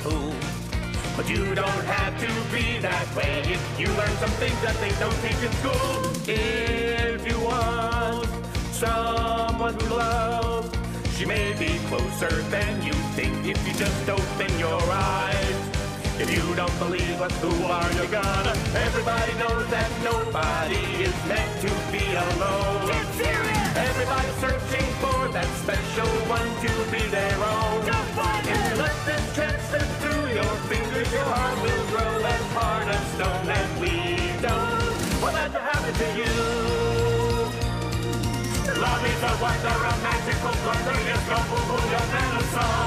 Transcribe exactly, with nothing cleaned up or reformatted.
fool. But you don't have to be that way if you learn some things that they don't teach in school. If you want someone who loves, she may be closer than you think if you just open your eyes. If you don't believe us, who are you gonna? Everybody knows that nobody is meant to be alone. Get serious! Everybody's searching for that special one to be their own. Go find If you it! let this chance slip through your fingers, your heart will grow as hard as stone that we don't. What had to happen to you? Love is a wonder, a magical blunder. Yes, go fool, your man a song.